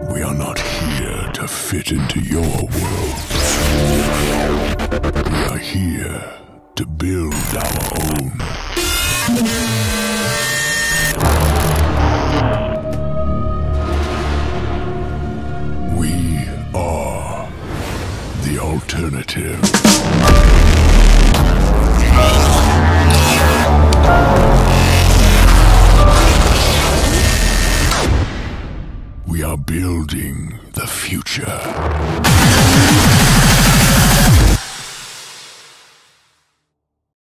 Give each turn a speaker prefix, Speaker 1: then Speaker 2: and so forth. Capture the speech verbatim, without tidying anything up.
Speaker 1: We are not here to fit into your world. We are here to build our own. We are the alternative. We are building the future.